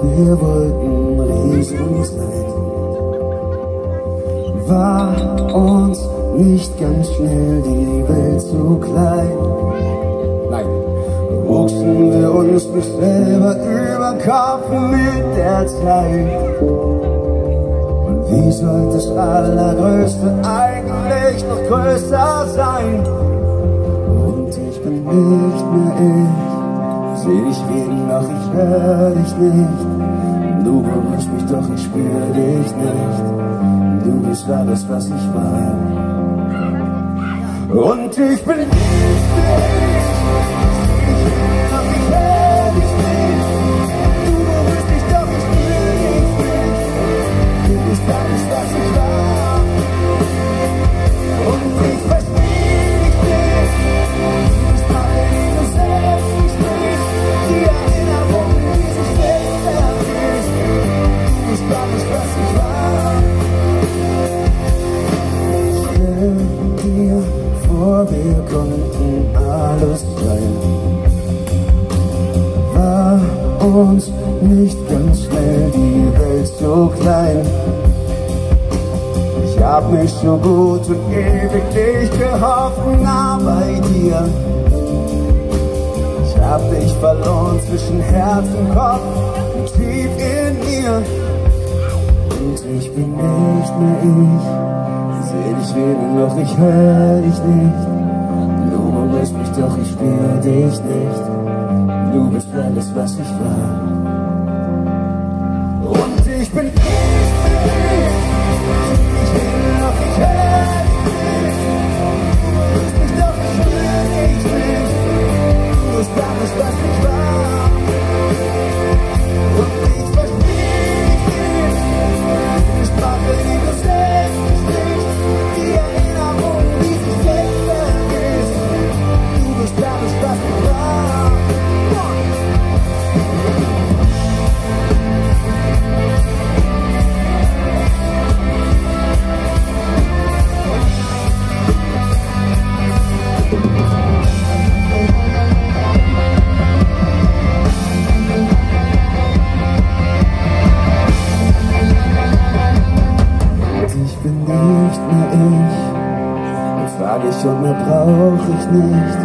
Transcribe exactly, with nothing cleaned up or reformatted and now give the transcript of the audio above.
wir wollten riesig sein. War uns nicht ganz schnell die Welt zu klein? Nein, wuchsen wir uns nicht selber über Kopf mit der Zeit? Und wie sollte das Allergrößte eigentlich noch größer sein? Und ich bin nicht mehr ich, seh dich reden, doch ich hör dich nicht. Du berührst mich, doch ich spür dich nicht. Du bist alles, was ich war. Und ich bin nicht mehr ich, seh dich reden, doch ich hör dich nicht. Du berührst mich, doch ich spür dich nicht. Du bist alles, was ich war. Und ich versteh dich nicht. Du bist alle, die du selbst nicht bist. Die Erinnerung, die sich selbst vergisst. Du bist alles, was ich war. Stell dir vor, wir konnten alles sein. War uns nicht ganz schnell die Welt so klein? Ich hab mich so gut und ewig dich gehofft, nah bei dir. Ich hab dich verloren zwischen Herz und Kopf und tief in mir. Und ich bin nicht mehr ich, seh dich reden, doch ich hör dich nicht. Du berührst mich, doch ich spür dich nicht. Du bist alles, was ich war. Und ich bin nicht mehr ich. Frag ich und mehr brauch ich nicht.